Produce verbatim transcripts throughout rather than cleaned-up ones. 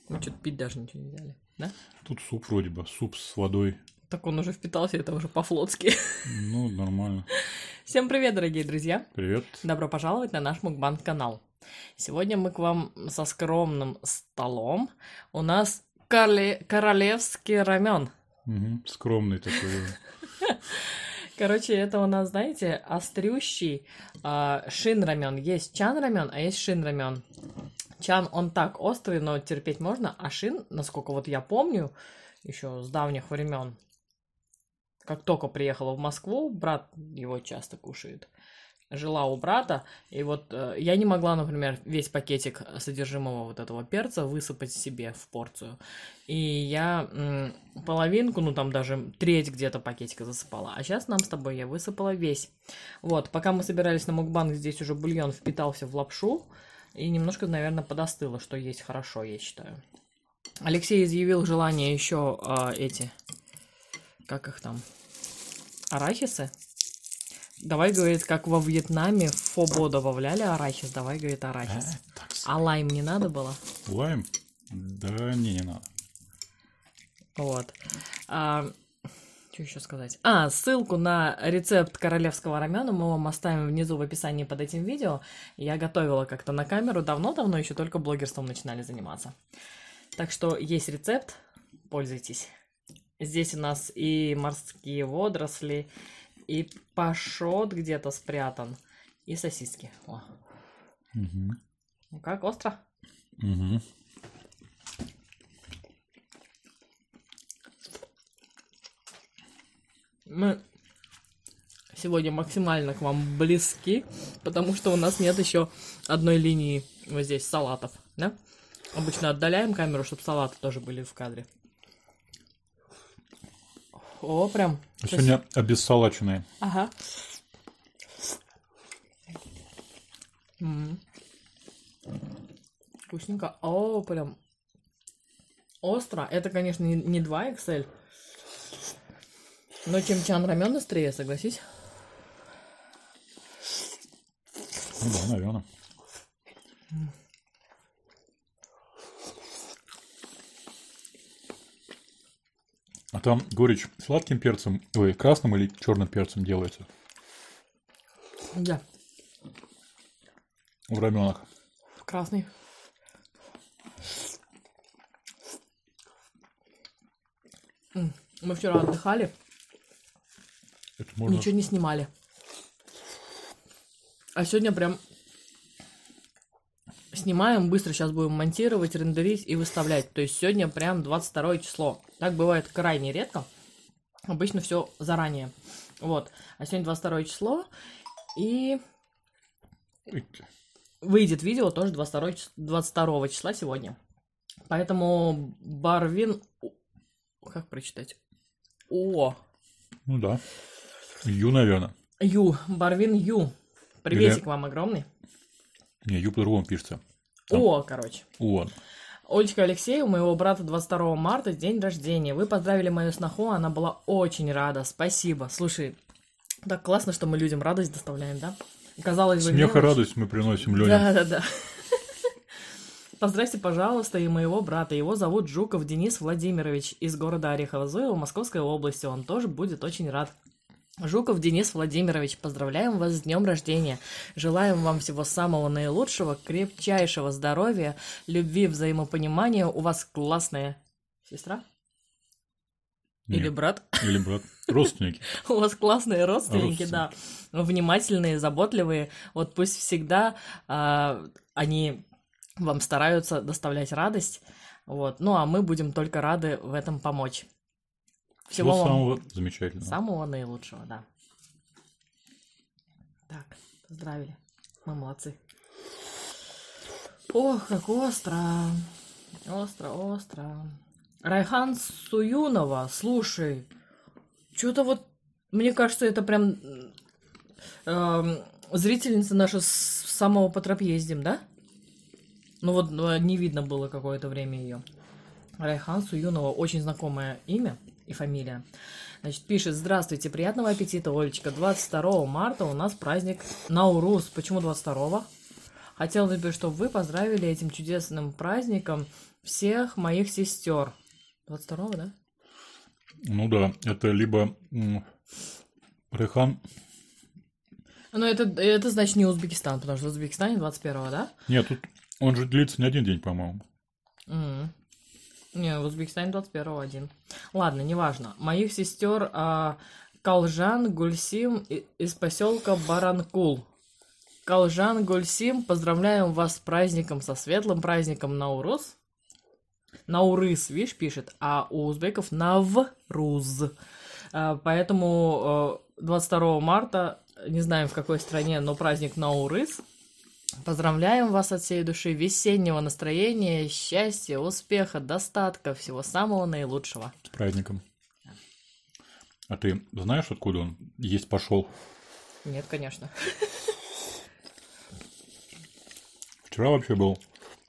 Мы что-то пить даже ничего не взяли, да? Тут суп вроде бы, суп с водой. Так он уже впитался, это уже по-флотски. Ну, нормально. Всем привет, дорогие друзья. Привет. Добро пожаловать на наш мукбанг-канал. Сегодня мы к вам со скромным столом. У нас короле... королевский рамен. Угу. Скромный такой. Короче, это у нас, знаете, острющий э, шин-рамен. Есть чан-рамен, а есть шин-рамен. Чан, он так острый, но терпеть можно, а шин, насколько вот я помню, еще с давних времен, как только приехала в Москву, брат его часто кушает. Жила у брата, и вот э, я не могла, например, весь пакетик содержимого вот этого перца высыпать себе в порцию. И я м, половинку, ну там даже треть где-то пакетика засыпала. А сейчас нам с тобой я высыпала весь. Вот, пока мы собирались на мукбанг, здесь уже бульон впитался в лапшу. И немножко, наверное, подостыло, что есть хорошо, я считаю. Алексей изъявил желание еще э, эти, как их там, арахисы. Давай, говорит, как во Вьетнаме в фобо добавляли арахис, давай, говорит, арахис. А, а лайм не надо было? Лайм? Да не, не надо. Вот. А, что еще сказать? А, ссылку на рецепт королевского рамена мы вам оставим внизу в описании под этим видео. Я готовила как-то на камеру давно-давно, еще только блогерством начинали заниматься. Так что есть рецепт, пользуйтесь. Здесь у нас и морские водоросли, и пашот где-то спрятан, и сосиски. О. Угу. Ну как, остро? Угу. Мы сегодня максимально к вам близки, потому что у нас нет еще одной линии вот здесь салатов, да? Обычно отдаляем камеру, чтобы салаты тоже были в кадре. О, прям. Сегодня обессалаченные. Ага. М-м. Вкусненько. О, прям остро. Это, конечно, не, не два икс эль, но чем чан рамен острее, согласись? Ну да, наверное. А там горечь сладким перцем, ой, красным или черным перцем делается? Да. В раменах. Красный. М, Мы вчера отдыхали, Это можно... ничего не снимали. А сегодня прям снимаем, быстро сейчас будем монтировать, рендерить и выставлять. То есть сегодня прям двадцать второе число. Так бывает крайне редко. Обычно все заранее. Вот. А сегодня двадцать второе число. И выйдет видео тоже двадцать второго числа сегодня. Поэтому Барвин... Как прочитать? О! Ну да. Ю, наверное. Ю. Барвин Ю. Приветик Или... вам огромный. Не, Ю по-другому пишется. Там... О, короче. О. Олечка Алексей, у моего брата двадцать второго марта день рождения. Вы поздравили мою сноху, она была очень рада. Спасибо. Слушай, так классно, что мы людям радость доставляем, да? Казалось бы, Смех и мелочь. радость мы приносим людям. Да-да-да. Поздравьте, пожалуйста, и моего брата. Его зовут Жуков Денис Владимирович из города Орехово-Зуево, Московской области. Он тоже будет очень рад. Жуков Денис Владимирович, поздравляем вас с днем рождения. Желаем вам всего самого наилучшего, крепчайшего здоровья, любви, взаимопонимания. У вас классная сестра? Нет. Или брат? Или брат. Родственники. У вас классные родственники, Родственники. да. Внимательные, заботливые. Вот пусть всегда а, они вам стараются доставлять радость. Вот. Ну, а мы будем только рады в этом помочь. Всего, Всего вам самого замечательного. самого наилучшего, да. Так, поздравили. Мы молодцы. Ох, как остро. Остро, остро. Райхан Суюнова, слушай, что-то вот, мне кажется, это прям э, зрительница наша с самого по тропе ездим, да? Ну вот не видно было какое-то время ее. Райхан Суюнова, очень знакомое имя и фамилия. Значит, пишет: здравствуйте, приятного аппетита, Олечка. двадцать второго марта у нас праздник Наурус. Почему двадцать второго? Хотелось бы, чтобы вы поздравили этим чудесным праздником всех моих сестер. двадцать второго, да? Ну да, это либо м, Рейхан... Ну, это, это значит не Узбекистан, потому что в Узбекистане двадцать первого, да? Нет, тут он же длится не один день, по-моему. М. Не, в Узбекистане двадцать первого один. Ладно, неважно. Моих сестер а, Калжан, Гульсим и- из поселка Баранкул. Калжан, Гульсим, поздравляем вас с праздником, со светлым праздником Наурыз. Наурыз, видишь, пишет, а у узбеков Навруз. А, Поэтому э, двадцать второго марта, не знаем в какой стране, но праздник Наурыз. Поздравляем вас от всей души, весеннего настроения, счастья, успеха, достатка, всего самого наилучшего. С праздником. А ты знаешь, откуда он есть пошел? Нет, конечно. Вчера вообще был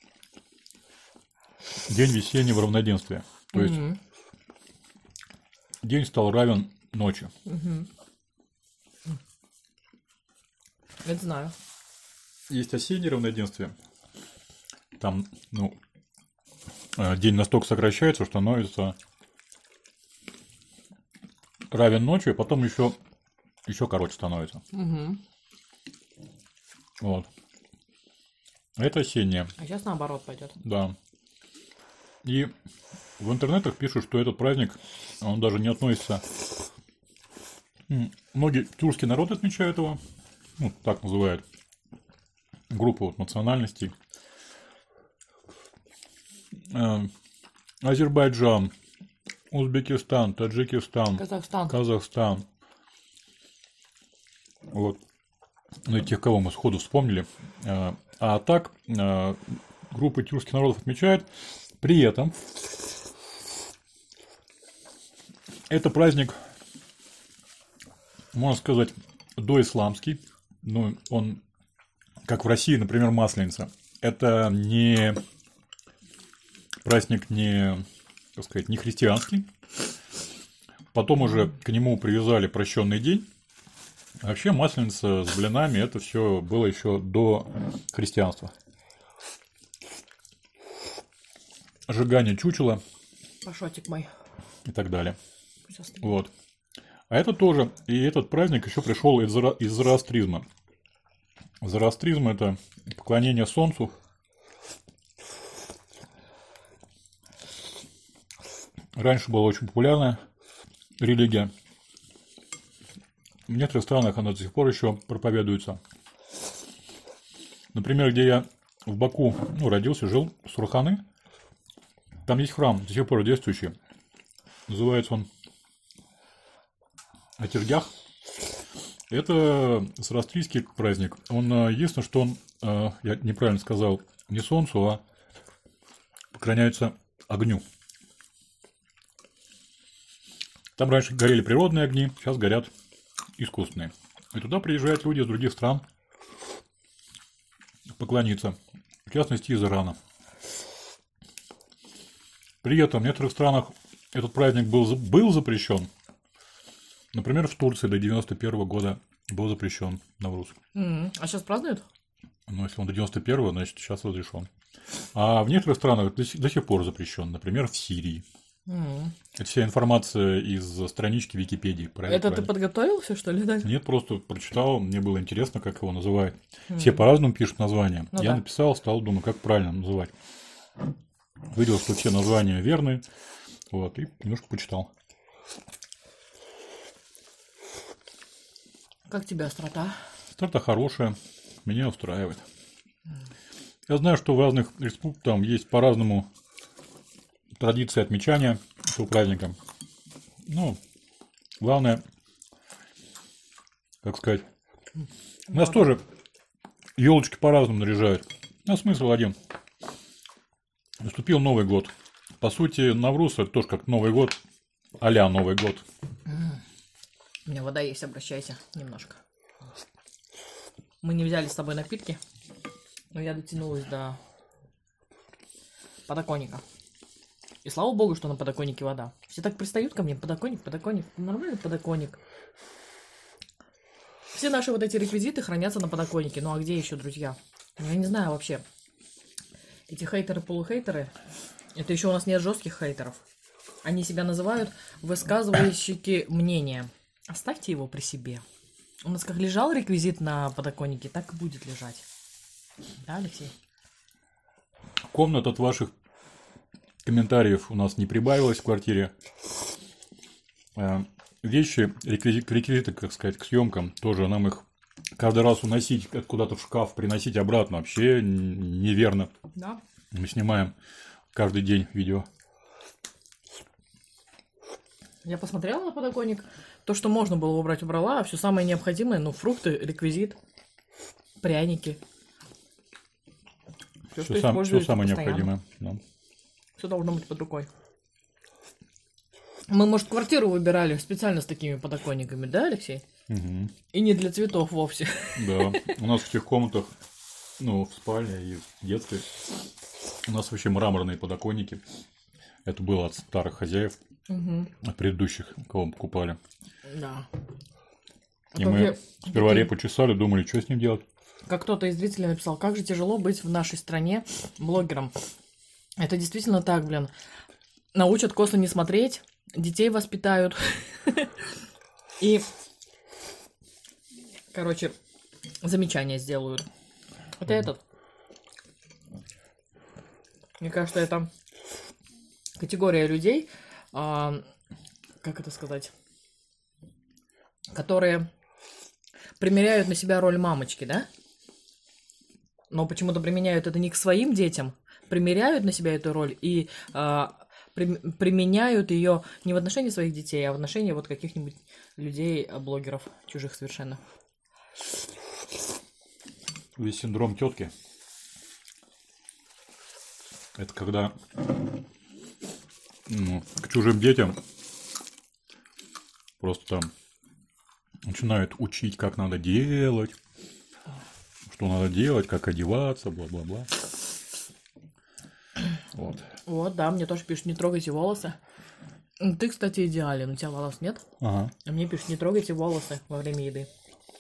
день весеннего равноденствия. То есть Мгм. день стал равен ночи. Это знаю. Есть осеннее равноденствие. Там, ну, э, день настолько сокращается, что становится равен ночи, а потом еще, еще короче становится. Мгм. Вот. Это осеннее, А сейчас наоборот пойдет. да. И в интернетах пишут, что этот праздник, он даже не относится... М, Многие тюркский народ отмечают его, ну, так называют, группу вот национальностей. Э, Азербайджан, Узбекистан, Таджикистан, Казахстан. Казахстан. Вот. Ну и тех, кого мы сходу вспомнили. Э, А так, э, группа тюркских народов отмечает. При этом это праздник, можно сказать, доисламский. Ну, он, как в России, например, Масленица. Это не праздник не, так сказать, не христианский. Потом уже к нему привязали прощенный день. А вообще Масленица с блинами это все было еще до христианства. Сжигание чучела Пашотик мой. и так далее. Пусть остынет. Вот. А это тоже, и этот праздник еще пришел из, зора- из зороастризма. Зороастризм это поклонение солнцу. Раньше была очень популярная религия. В некоторых странах она до сих пор еще проповедуется. Например, где я в Баку ну, родился, жил, Сурханы. Там есть храм, до сих пор действующий. Называется он Атиргях. Это зороастрийский праздник. Он, э, единственное, что он, э, я неправильно сказал, не солнцу, а поклоняется огню. Там раньше горели природные огни, сейчас горят искусственные. И туда приезжают люди из других стран поклониться. В частности, из Ирана. При этом в некоторых странах этот праздник был, за- был запрещен. Например, в Турции до девяносто первого года был запрещен Навруз. М. А сейчас празднуют? Но если он до девяносто первого, значит, сейчас разрешен. А в некоторых странах до сих, до сих пор запрещен. Например, в Сирии. М. Это вся информация из странички Википедии. Про этот Это ты праздник. подготовился, что ли, да? Нет, просто прочитал, мне было интересно, как его называют. Все по-разному пишут названия. Ну Я да. написал, стал думать, как правильно называть. Видел, что все названия верные. Вот, и немножко почитал. Как тебе острота? Старта хорошая, меня устраивает. Я знаю, что в разных республиках там есть по-разному традиции отмечания этого праздника. Ну, главное, как сказать, у нас тоже елочки по-разному наряжают. А смысл один. Наступил Новый год. По сути, Навруз это тоже как Новый год, а-ля Новый год. У меня вода есть, обращайся немножко. Мы не взяли с тобой напитки, но я дотянулась до подоконника. И слава богу, что на подоконнике вода. Все так пристают ко мне, подоконник, подоконник, нормальный подоконник. Все наши вот эти реквизиты хранятся на подоконнике. Ну а где еще, друзья? Я не знаю вообще. Эти хейтеры-полухейтеры, это еще у нас нет жестких хейтеров. Они себя называют высказывающие мнения. Оставьте его при себе. У нас как лежал реквизит на подоконнике, так и будет лежать. Да, Алексей? Комнат от ваших комментариев у нас не прибавилось в квартире. Вещи, реквизиты, реквизиты, как сказать, к съемкам, тоже нам их каждый раз уносить куда-то в шкаф, приносить обратно вообще неверно. Да. Мы снимаем каждый день видео. Я посмотрела на подоконник. То, что можно было убрать, убрала. А все самое необходимое, ну, фрукты, реквизит, пряники. Все, Все, сам, все самое необходимое. Да. Все должно быть под рукой. Мы, может, квартиру выбирали специально с такими подоконниками, да, Алексей? Угу. И не для цветов вовсе. Да, у нас в тех комнатах, ну, в спальне и в детстве, у нас вообще мраморные подоконники. Это было от старых хозяев, угу. От предыдущих, кого мы покупали. Да. И а мы сперва репу чесали, думали, что с ним делать. Как кто-то из зрителей написал, как же тяжело быть в нашей стране блогером. Это действительно так, блин. Научат косо не смотреть, детей воспитают. И, короче, замечания сделают. Вот этот. Мне кажется, это категория людей, а, как это сказать, которые примеряют на себя роль мамочки, да? Но почему-то применяют это не к своим детям, примеряют на себя эту роль и а, при, применяют ее не в отношении своих детей, а в отношении вот каких-нибудь людей, блогеров, чужих совершенно. Весь синдром тетки. Это когда, ну, к чужим детям просто там начинают учить, как надо делать, что надо делать, как одеваться, бла-бла-бла. Вот. Вот, да, мне тоже пишут, не трогайте волосы. Ты, кстати, идеален, у тебя волос нет? Ага. А мне пишут, не трогайте волосы во время еды.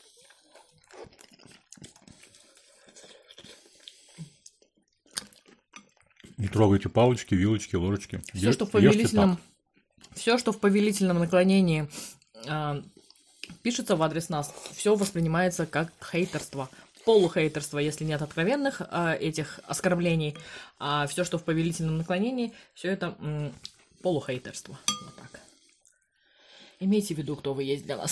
Не трогайте палочки, вилочки, ложечки. Все, что в повелительном, все, что в повелительном наклонении э, пишется в адрес нас, все воспринимается как хейтерство. Полухейтерство, если нет откровенных э, этих оскорблений. А все, что в повелительном наклонении, все это м, полухейтерство. Вот так. Имейте в виду, кто вы есть для нас.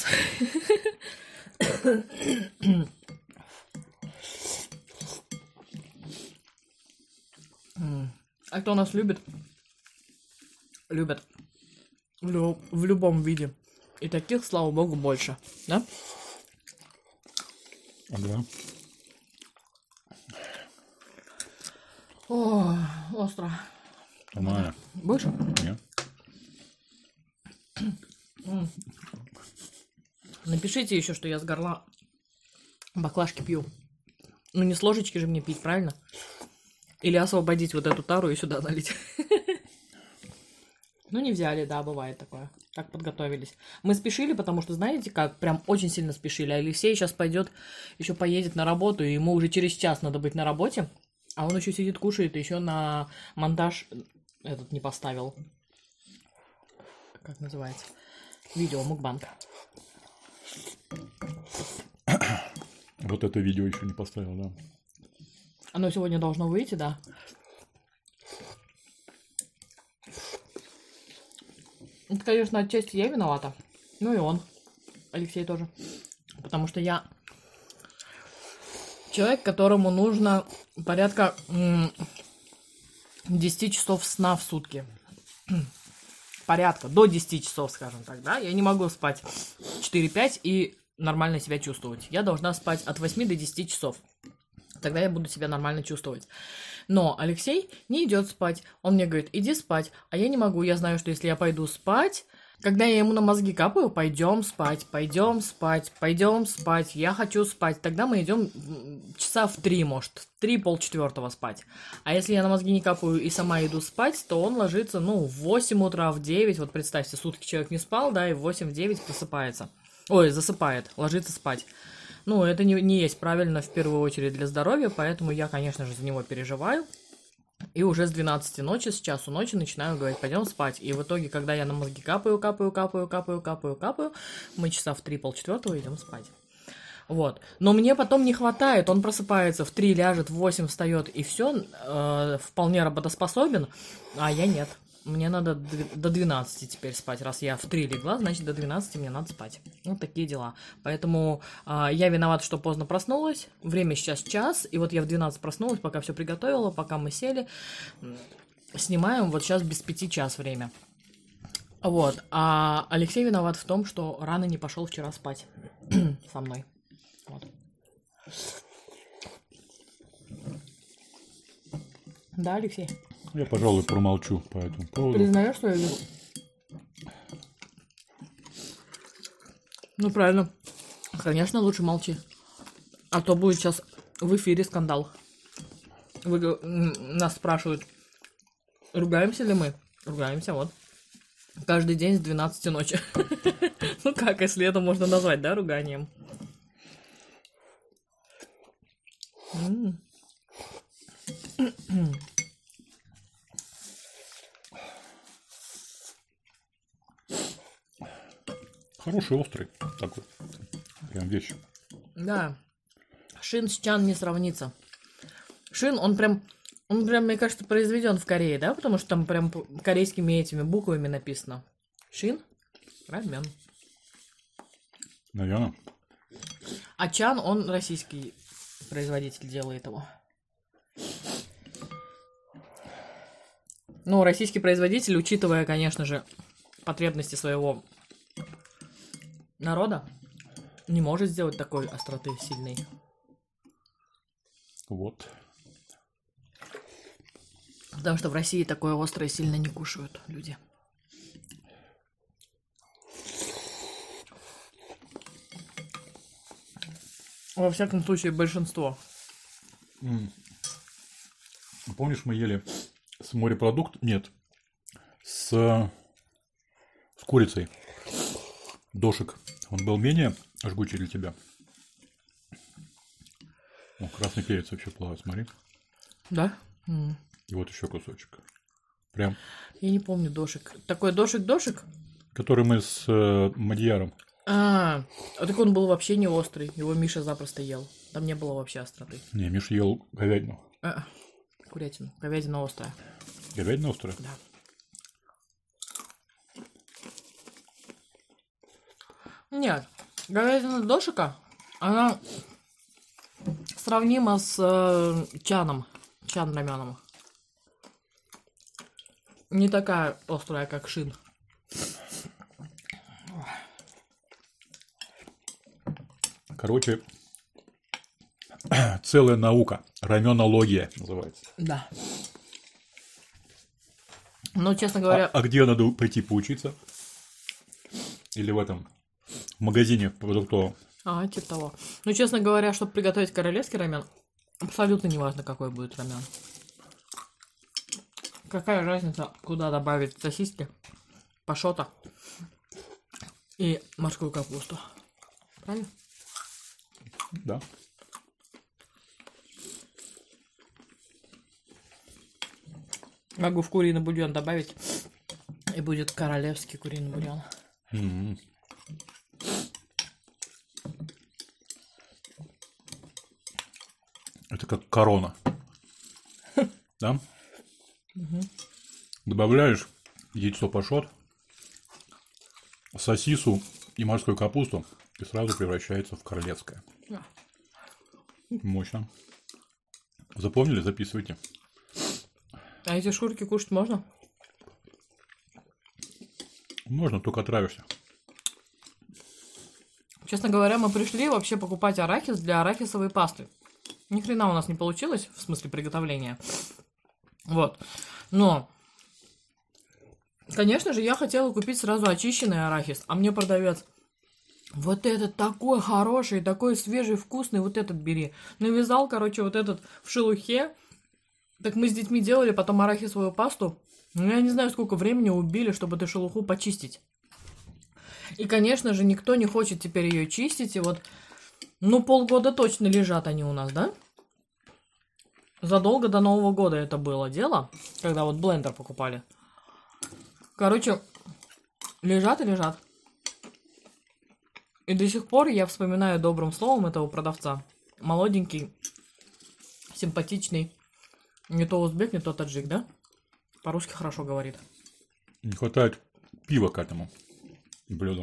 А кто нас любит? Любят. В, лю- в любом виде. И таких, слава богу, больше. Да? Ага. О, остро. Нормально. Больше? Нет. Напишите еще, что я с горла баклажки пью. Ну не с ложечки же мне пить, правильно? Или освободить вот эту тару и сюда налить. Ну, не взяли, да, бывает такое. Так подготовились. Мы спешили, потому что, знаете как, прям очень сильно спешили. Алексей сейчас пойдет, еще поедет на работу, и ему уже через час надо быть на работе. А он еще сидит, кушает, и еще на монтаж этот не поставил. Как называется? Видео, мукбанг. Вот это видео еще не поставил, да. Оно сегодня должно выйти, да. Это, конечно, отчасти я виновата. Ну и он. Алексей тоже. Потому что я человек, которому нужно порядка м- десять часов сна в сутки. Порядка. До десяти часов, скажем так, да. Я не могу спать четыре-пять и нормально себя чувствовать. Я должна спать от восьми до десяти часов. Тогда я буду себя нормально чувствовать. Но Алексей не идет спать. Он мне говорит, иди спать. А я не могу. Я знаю, что если я пойду спать, когда я ему на мозги капаю, пойдем спать, пойдем спать, пойдем спать. Я хочу спать. Тогда мы идем часа в три, может, в три полчетвертого спать. А если я на мозги не капаю и сама иду спать, то он ложится, ну, в восемь утра, в девять. Вот представьте, сутки человек не спал, да, и в восемь-девять просыпается. Ой, засыпает, ложится спать. Ну, это не, не есть правильно в первую очередь для здоровья, поэтому я, конечно же, за него переживаю. И уже с двенадцати ночи, с часу ночи начинаю говорить, пойдем спать. И в итоге, когда я на мозги капаю, капаю, капаю, капаю, капаю, капаю, мы часа в три, полчетвертого идем спать. Вот. Но мне потом не хватает, он просыпается в три, ляжет, в восемь встает, и все, э, вполне работоспособен, а я нет. Мне надо до двенадцати теперь спать. Раз я в три легла, значит, до двенадцати мне надо спать. Вот такие дела. Поэтому э, я виновата, что поздно проснулась. Время сейчас час. И вот я в двенадцать проснулась, пока все приготовила, пока мы сели. Снимаем вот сейчас без пяти час время. Вот. А Алексей виноват в том, что рано не пошел вчера спать со мной. Вот. Да, Алексей? Я, пожалуй, промолчу по этому поводу. Признаешь, что я вижу? Ну, правильно. Конечно, лучше молчи. А то будет сейчас в эфире скандал. Вы, г- м, нас спрашивают, ругаемся ли мы? Ругаемся, вот. Каждый день с двенадцати ночи. Ну как, если это можно назвать, да, руганием? М. Хороший, острый такой. Прям вещь. Да. Шин с Чан не сравнится. Шин, он прям, он прям, мне кажется, произведен в Корее, да? Потому что там прям п- корейскими этими буквами написано. Шин, рамен. Наверное. А Чан, он российский производитель делает его. Ну, российский производитель, учитывая, конечно же, потребности своего народа, не может сделать такой остроты сильной. Вот. Потому что в России такое острое сильно не кушают люди. Во всяком случае, большинство. М. Помнишь, мы ели с морепродукт? Нет. С, с курицей. Дошик. Он был менее жгучий для тебя. О, красный перец вообще плавает, смотри. Да? М. И вот еще кусочек. Прям. Я не помню дошик. Такой дошик-дошик? Который мы с э, Мадьяром. А, а так он был вообще не острый. Его Миша запросто ел. Там не было вообще остроты. Не, Миша ел говядину. А, курятину. Говядина острая. Говядина острая? Да. Нет. Говядина дошика, она сравнима с э, чаном. Чан раменом. Не такая острая, как шин. Короче, целая наука. Раменология называется. Да. Ну, честно А, говоря, а где надо пойти поучиться? Или в этом в магазине продуктовом? а, типа того. Ну, честно говоря, чтобы приготовить королевский рамен, абсолютно не важно, какой будет рамен. Какая разница, куда добавить сосиски, пашота и морскую капусту. Правильно? Да. Могу в куриный бульон добавить, и будет королевский куриный бульон. М. Это как корона. Да? Добавляешь яйцо пашот, сосису и морскую капусту, и сразу превращается в королевское. Да. Мощно. Запомнили? Записывайте. А эти шкурки кушать можно? Можно, только отравишься. Честно говоря, мы пришли вообще покупать арахис для арахисовой пасты. Ни хрена у нас не получилось, в смысле приготовления. Вот. Но, конечно же, я хотела купить сразу очищенный арахис, а мне продавец: вот этот такой хороший, такой свежий, вкусный, вот этот бери. Навязал, короче, вот этот в шелухе. Так мы с детьми делали потом арахисовую пасту. Ну, я не знаю, сколько времени убили, чтобы эту шелуху почистить. И, конечно же, никто не хочет теперь ее чистить. И вот Ну, полгода точно лежат они у нас, да? Задолго до Нового года это было дело, когда вот блендер покупали. Короче, лежат и лежат. И до сих пор я вспоминаю добрым словом этого продавца. Молоденький, симпатичный. Не то узбек, не то таджик, да? По-русски хорошо говорит. Не хватает пива к этому блюду.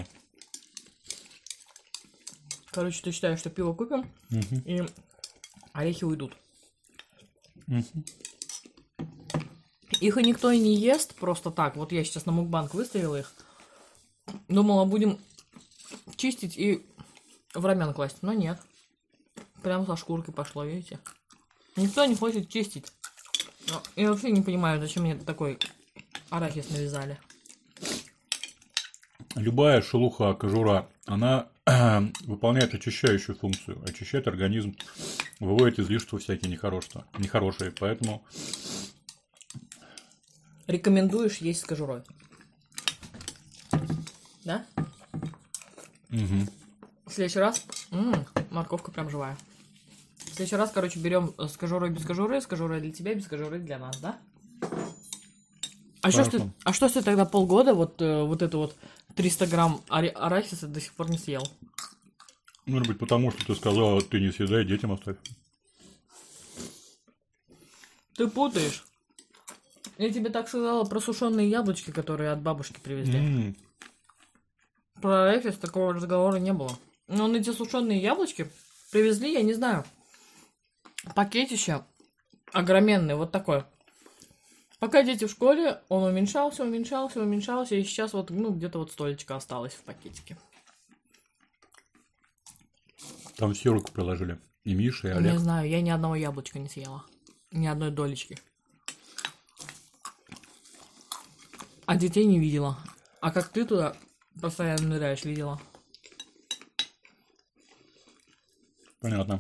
Короче, ты считаешь, что пиво купим, Угу. и орехи уйдут. Угу. Их и никто и не ест просто так. Вот я сейчас на мукбанк выставила их. Думала, будем чистить и в рамен класть. Но нет. Прям со шкуркой пошло, видите? Никто не хочет чистить. Я вообще не понимаю, зачем мне такой арахис навязали. Любая шелуха, кожура, она выполняет очищающую функцию. Очищает организм, выводит излишества всякие нехорошие. нехорошие. Поэтому Рекомендуешь есть с кожурой? Да? угу. В следующий раз... М-м, морковка прям живая. В следующий раз, короче, берем с кожурой без кожуры, с кожурой для тебя, без кожуры для нас, да? А что ж ты, Хорошо. а что ж ты тогда полгода вот, э, вот это вот триста грамм ари- арахиса до сих пор не съел? Может быть, потому что ты сказала, ты не съедай, детям оставь. Ты путаешь. Я тебе так сказала про сушеные яблочки, которые от бабушки привезли. М. Про арахис такого разговора не было. Но он эти сушеные яблочки привезли, я не знаю. Пакетище огроменный, вот такой. Пока дети в школе, он уменьшался, уменьшался, уменьшался, и сейчас вот, ну, где-то вот столечко осталось в пакетике. Там все руку приложили. И Миша, и Не Олег. знаю, я ни одного яблочка не съела. Ни одной долечки. А детей не видела. А как ты туда постоянно ныряешь, видела? Понятно.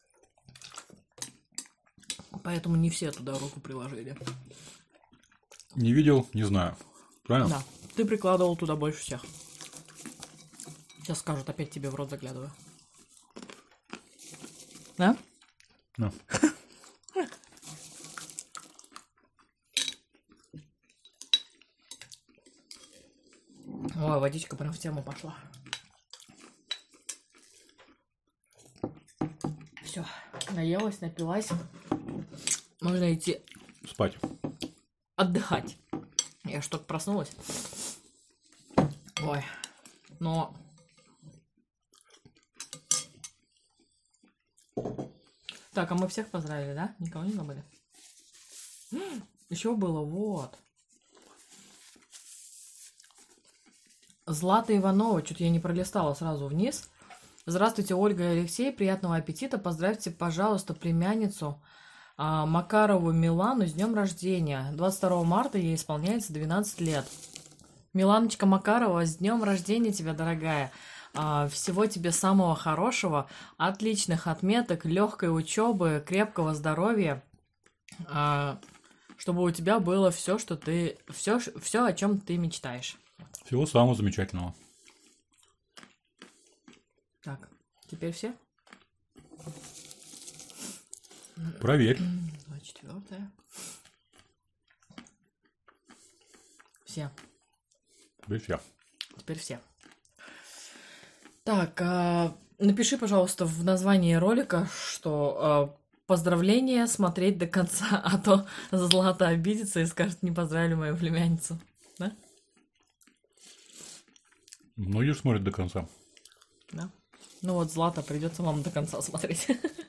Поэтому не все туда руку приложили. Не видел, не знаю. Правильно? Да, ты прикладывал туда больше всех. Сейчас скажут, опять тебе в рот заглядываю. Да? Да. Ой, водичка прям в тему пошла. Все, наелась, напилась. Можно идти Спать. отдыхать. Я ж только проснулась. Ой, но... Так, а мы всех поздравили, да? Никого не забыли? Еще было, вот. Злата Иванова, что-то я не пролистала сразу вниз. Здравствуйте, Ольга и Алексей, приятного аппетита. Поздравьте, пожалуйста, племянницу а, Макарову Милану с днем рождения. двадцать второго марта ей исполняется двенадцать лет. Миланочка Макарова, с днем рождения тебя, дорогая. А, всего тебе самого хорошего, отличных отметок, легкой учебы, крепкого здоровья. А, чтобы у тебя было все, что ты, все, все, о чем ты мечтаешь. Всего самого замечательного. Так, теперь все? Проверь. Два четвертое. Все. Теперь все. Теперь все. Так, а, напиши, пожалуйста, в названии ролика, что а, поздравления смотреть до конца, а то Злата обидится и скажет, не поздравили мою племянницу. Да? Многие смотрят до конца. Да. Ну вот, Злата, придется вам до конца смотреть.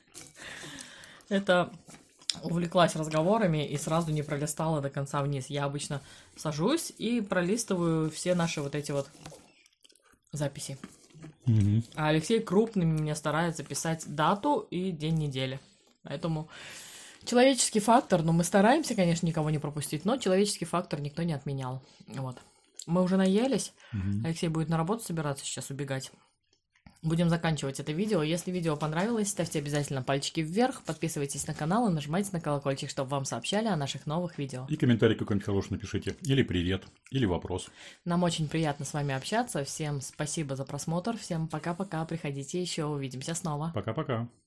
Это увлеклась разговорами и сразу не пролистала до конца вниз. Я обычно сажусь и пролистываю все наши вот эти вот записи. Угу. А Алексей крупными мне старается писать дату и день недели. Поэтому человеческий фактор, ну мы стараемся, конечно, никого не пропустить, но человеческий фактор никто не отменял. Вот. Мы уже наелись. Угу. Алексей будет на работу собираться сейчас убегать. будем заканчивать это видео. Если видео понравилось, ставьте обязательно пальчики вверх, подписывайтесь на канал и нажимайте на колокольчик, чтобы вам сообщали о наших новых видео. И комментарий какой-нибудь хороший напишите. Или привет, или вопрос. Нам очень приятно с вами общаться. Всем спасибо за просмотр. Всем пока-пока. Приходите еще. Увидимся снова. Пока-пока.